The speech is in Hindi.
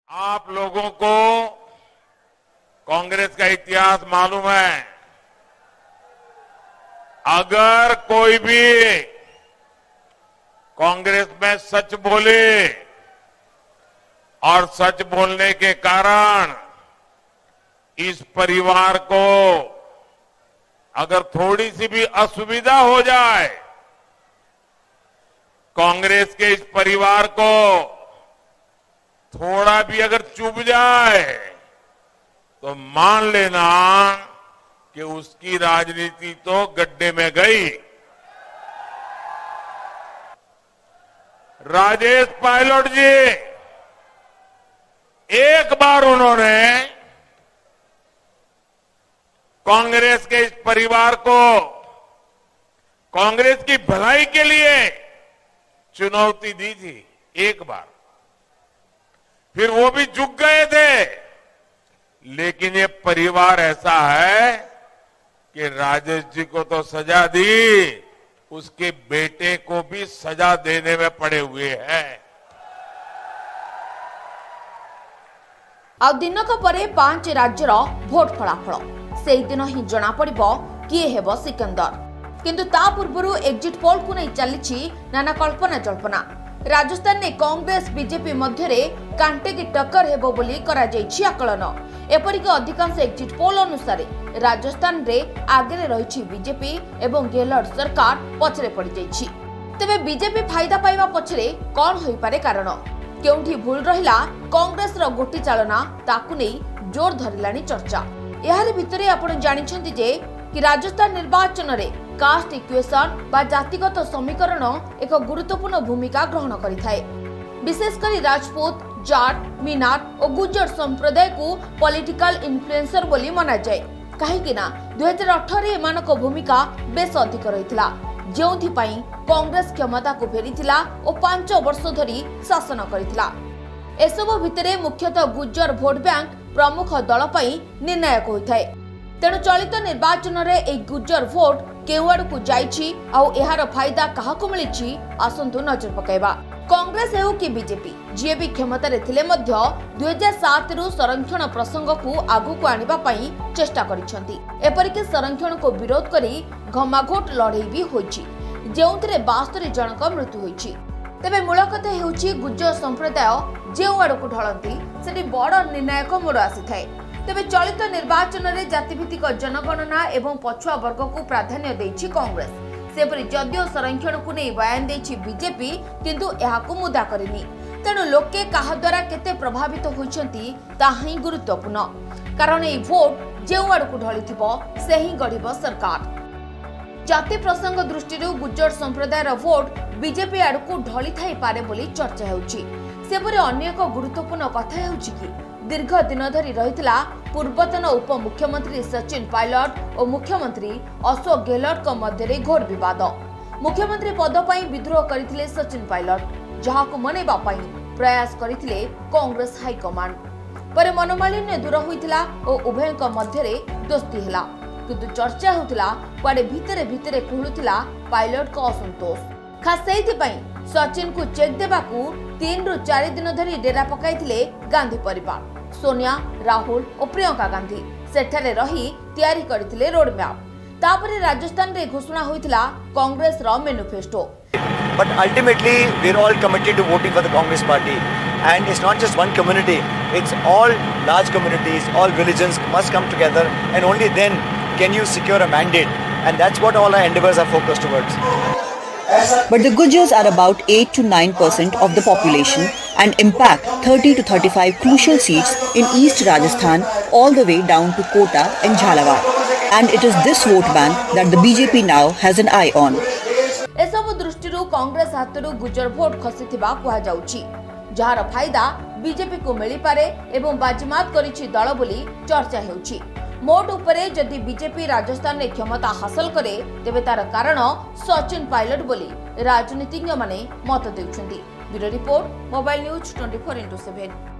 आप लोगों को कांग्रेस का इतिहास मालूम है। अगर कोई भी कांग्रेस में सच बोले और सच बोलने के कारण इस परिवार को अगर थोड़ी सी भी असुविधा हो जाए, कांग्रेस के इस परिवार को थोड़ा भी अगर चुभ जाए तो मान लेना कि उसकी राजनीति तो गड्ढे में गई। राजेश पायलट जी, एक बार उन्होंने कांग्रेस के इस परिवार को कांग्रेस की भलाई के लिए चुनौती दी थी, एक बार। फिर वो भी झुक गए थे। लेकिन ये परिवार ऐसा है कि राजेश जी को तो सजा दी, उसके बेटे को भी सजा देने में पड़े हुए हैं। आ दिनक परे 5 राज्यर भोट फलाफल से दिन ही जना पड़िबो किए हेबो सिकंदर। किंतु ता पूर्वरु एग्जिट पोल को नहीं चलीछि नाना कल्पना जल्पना। राजस्थान ने कांग्रेस बीजेपी मध्य कांटे की टक्कर हेबो बोली करा जायछि आकलन। एपरिक अधिकांश एग्जिट पोल अनुसार राजस्थान रे आगे रही बीजेपी एवं गेहलोत सरकार पछरे पड़ जायछि। तबे बीजेपी फायदा पाइबा पछरे कौन होई पारे कारण, केउंठी भूल रहिला कांग्रेस रो गोटी चालना ताकु नै जोर धरिलानी चर्चा। एहार भितरे आपण जानिछन्ति जे कि राजस्थान निर्वाचन रे कास्ट इक्वेशन बा जातिगत समीकरण एक गुरुत्वपूर्ण भूमिका ग्रहण करिथाय। विशेषकर राजपूत, जाट, मीनार और गुज्जर संप्रदाय को पॉलिटिकल इन्फ्लुएंसर बोली माना जाए। कहीं ना 2018 रे एमानक भूमिका बेस अधिक रहितला, जेउथि पई कांग्रेस क्षमता को फेरिथिला और 5 वर्ष धरी शासन करिथिला। एसबो भितरे मुख्यतः गुज्जर भोट बैंक प्रमुख दल पई निर्णायक होइथाय। तेणु चलित निर्वाचन रे एक गुज्जर भोट केउआड़ को जाइछि आउ एहार फायदा काहाकु मिलिछि आसंतु नजर पकाइबा। कांग्रेस हेउ कि बीजेपी जे भी क्षमता रे थिले मध्य 2007 रु संरक्षण प्रसंग को आगु को आनिबा पई चेष्टा करिसंती। एपरिके संरक्षण को विरोध करी घमाघोट लड़ाई भी होइछि, जेउथरे 72 जनक मृत्यु होइछि। तेबे मूल कथा हेउछि गुज्जर संप्रदाय जेउआड़ को ढळंती सेठी बड़ निर्णायक मोड़ आसीथाय। तेबे चलित निर्वाचन में जातिभित्तिक जनगणना एवं पछुआ वर्ग को प्राधान्य देछि कांग्रेस। सेपरि जदियो संरक्षण को नहीं बयान देछि बीजेपी, किंतु एहाकु मुदा करिनी। तेणु लोके काहा द्वारा केते प्रभावित होइछंती ताहा ही गुरुत्वपूर्ण, कारण ए भोट जेउआड़ को ढळिथिबो सेही गढिबो सरकार। जाति प्रसंग दृष्टि गुज्जर संप्रदायर भोट बीजेपी आड़ को ढली थाई पारे बोली चर्चा हेउछि। सेपरि अन्य एक गुरुत्वपूर्ण कथा हेउछि कि दीर्घ दिन धरी रहितला पूर्वतन उप मुख्यमंत्री सचिन पायलट और मुख्यमंत्री अशोक गेहलोत को मध्य घोर विवाद। मुख्यमंत्री पद पर विद्रोह करथिले सचिन पायलट, जहाको मनेबा पई प्रयास करथिले कांग्रेस हाईकमांड। पर मनोमालिन्य दूर होइतिला और उभयक मध्य दोस्ती हेला, किंतु चर्चा होतिला पाडे भितरे भितरे कुहुलुतिला पायलट को असंतोष। खास सेइथिपई सचिन को चेक देबाकू 3 रु 4 दिन धरी डेरा पकाइथिले गांधी परिवार। सोनिया, राहुल और प्रियंका गांधी सेठारे रही तैयारी करथिले रोड मैप। तापरे राजस्थान रे घोषणा होइतिला कांग्रेस रो manifesto. But ultimately we're all committed to voting for the Congress party, and it's not just one community, it's all large communities, all religions must come together, and only then can you secure a mandate, and that's what all our endeavors are focused towards. But the Gujars are about 8 to 9% of the population and impact 30 to 35 crucial seats in East Rajasthan all the way down to Kota and Jhalawar. And it is this vote bank that the BJP now has an eye on. एसबु दृष्टिरू कांग्रेस हाथरू गुज्जर भोट खसिथिबा कुहा जाउछि, जहार फायदा बीजेपी को मिली पारे एवं बाजीमात करिछि दल बोली चर्चा हेउछि। मोट उपरे जदि बीजेपी राजस्थान रे क्षमता हासिल करे तेबे तार कारण सचिन पायलट बोली राजनीतिज्ञ माने मत देउछन्ती। Bureau report, mobile news 24x7।